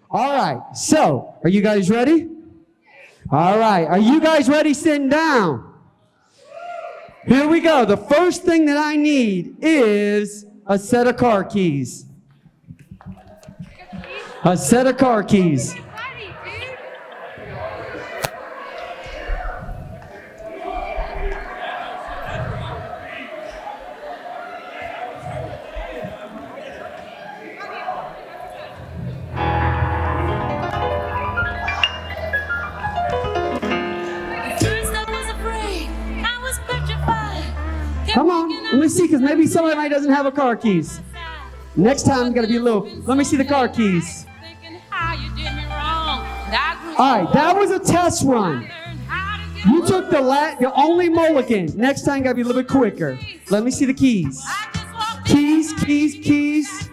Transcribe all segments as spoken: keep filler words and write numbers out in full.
All right, so are you guys ready? All right, are you guys ready sitting down? Here we go. The first thing that I need is a set of car keys. A set of car keys. Come on, let me see, because maybe somebody doesn't have a car keys. Next time, I'm going to be a little, let me see the car keys. All right, that was a test run. You took the, la the only mulligan. Next time, got to be a little bit quicker. Let me see the keys. Keys, keys, keys.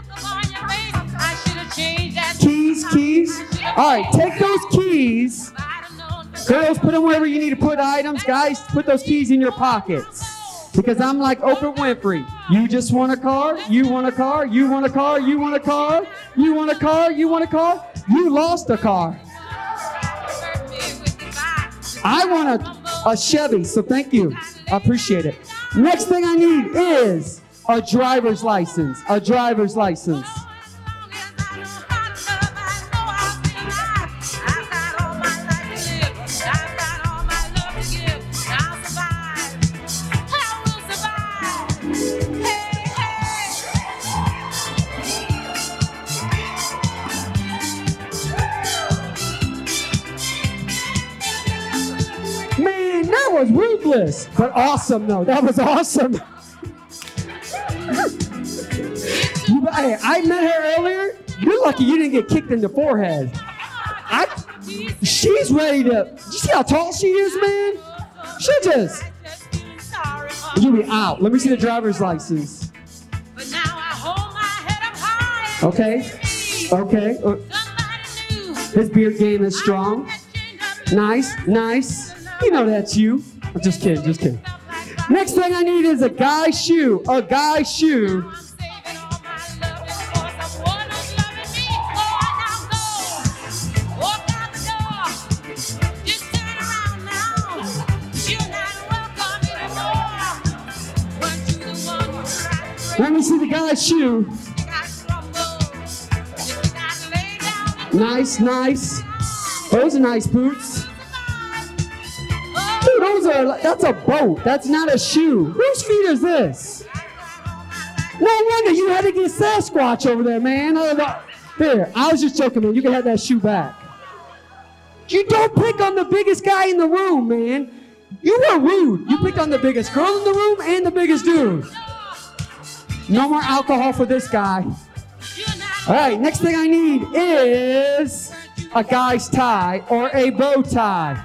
Keys, keys. All right, take those keys. Girls, put them wherever you need to put items. Guys, put those keys in your pockets. Because I'm like Oprah Winfrey. You just want a car, you want a car, you want a car, you want a car, you want a car, you want a car, you lost a car. I want a, a Chevy, so thank you. I appreciate it. Next thing I need is a driver's license. A driver's license. That was ruthless, but awesome though. That was awesome. you, hey, I met her earlier. You're lucky you didn't get kicked in the forehead. I, she's ready to, you see how tall she is, man? She just, you be out. Let me see the driver's license. Okay, okay. Uh, his beard game is strong. Nice, nice. You know that's you. I'm just kidding, just kidding. Next thing I need is a guy's shoe. A guy's shoe. Let me see the guy's shoe. Nice, nice. Those are nice boots. Dude, those are, that's a boat. That's not a shoe. Whose feet is this? No wonder you had to get Sasquatch over there, man. There, I was just joking, man. You can have that shoe back. You don't pick on the biggest guy in the room, man. You were rude. You picked on the biggest girl in the room and the biggest dude. No more alcohol for this guy. All right, next thing I need is a guy's tie or a bow tie.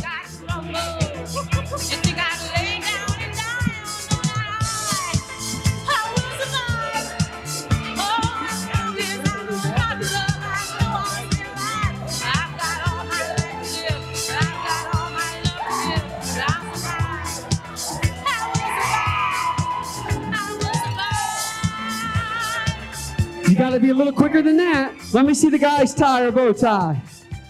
You gotta be a little quicker than that. Let me see the guy's tie or bow tie.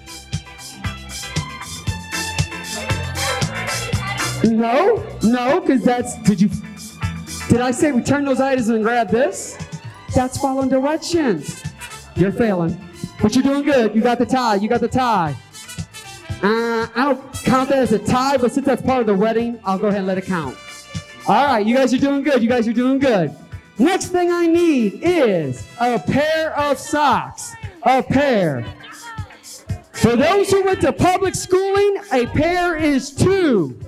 No, no, because that's, did you, did I say return those items and grab this? That's following directions. You're failing, but you're doing good. You got the tie, you got the tie. Uh, I don't count that as a tie, but since that's part of the wedding, I'll go ahead and let it count. All right, you guys are doing good. You guys are doing good. Next thing I need is a pair of socks. A pair. For those who went to public schooling, a pair is two.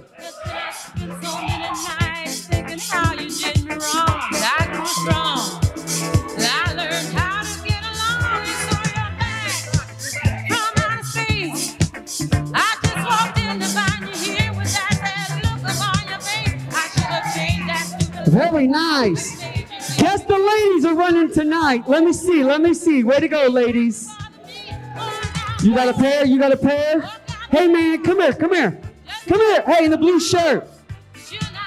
Very nice. Guess the ladies are running tonight. Let me see, let me see. Way to go, ladies. You got a pair? You got a pair? Hey, man, come here, come here. Come here. Hey, in the blue shirt.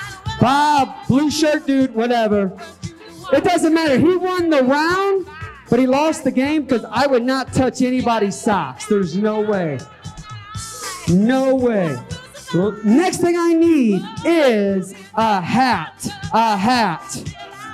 Bob, blue shirt, dude, whatever. It doesn't matter. He won the round. But he lost the game because I would not touch anybody's socks. There's no way. No way. Well, next thing I need is a hat. A hat.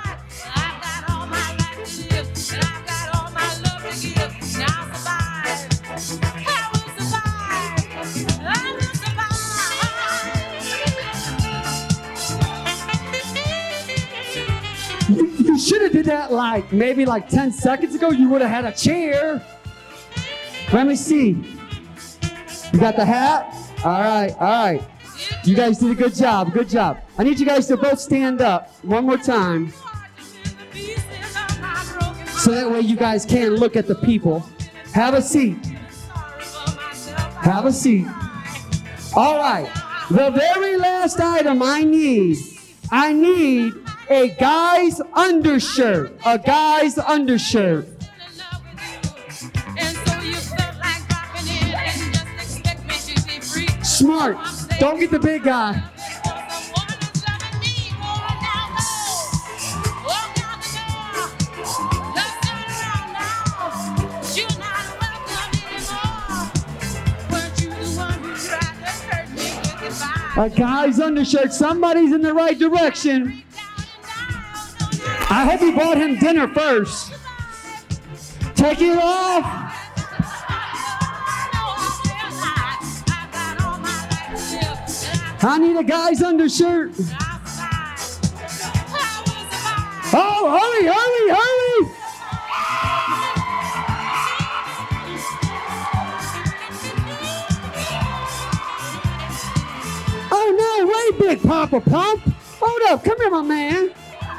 You should have did that like maybe like ten seconds ago. You would have had a chair. Let me see. You got the hat? All right, all right. You guys did a good job, good job. I need you guys to both stand up one more time. So that way you guys can look at the people. Have a seat. Have a seat. All right. The very last item I need, I need a guy's undershirt. A guy's undershirt. Smart. Don't get the big guy. A guy's undershirt. Somebody's in the right direction. I hope you bought him dinner first. Take it off. I need a guy's undershirt. Oh, hurry, hurry, hurry. Oh, no way, Big Papa Pump. Hold up, come here, my man.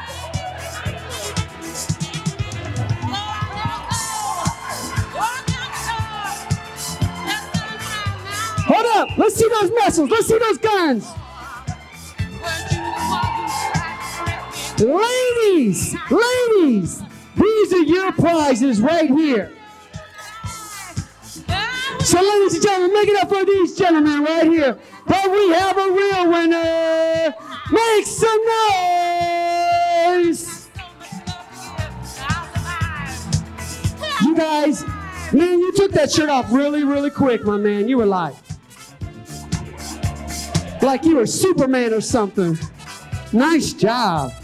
Hold up, let's see those muscles, let's see those guns. Ladies, ladies, these are your prizes right here. So ladies and gentlemen, make it up for these gentlemen right here. But we have a real winner. Make some noise. You guys, man, you took that shirt off really, really quick, my man. You were like, like you were Superman or something. Nice job.